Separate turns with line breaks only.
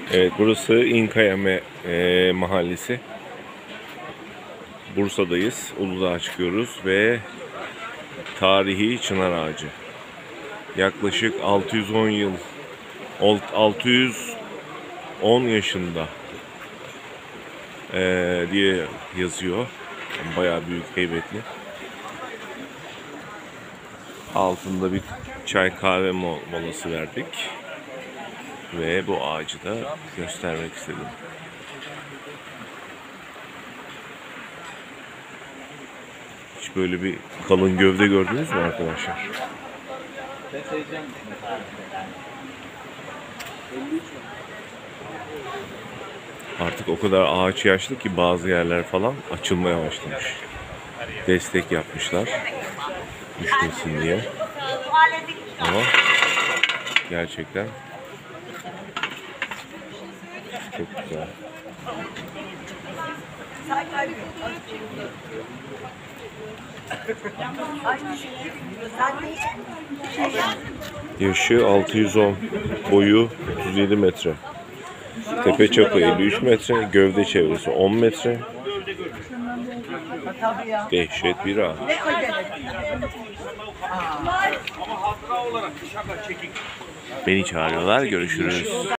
Evet, burası İnkayame mahallesi. Bursa'dayız. Uludağ'a çıkıyoruz ve tarihi çınar ağacı. Yaklaşık 610 yıl, 610 yaşında diye yazıyor. Bayağı büyük, heybetli. Altında bir çay kahve molası verdik. Ve bu ağacı da göstermek istedim. Hiç böyle bir kalın gövde gördünüz mü arkadaşlar? Artık o kadar ağaç yaşlı ki bazı yerler falan açılmaya başlamış. Destek yapmışlar düşmesin diye. Ama gerçekten çok güzel. Yaşı 610, boyu 37 metre. Tepe çapı 53 metre, gövde çevresi 10 metre. Dehşet bir ağaç. Beni çağırıyorlar, görüşürüz.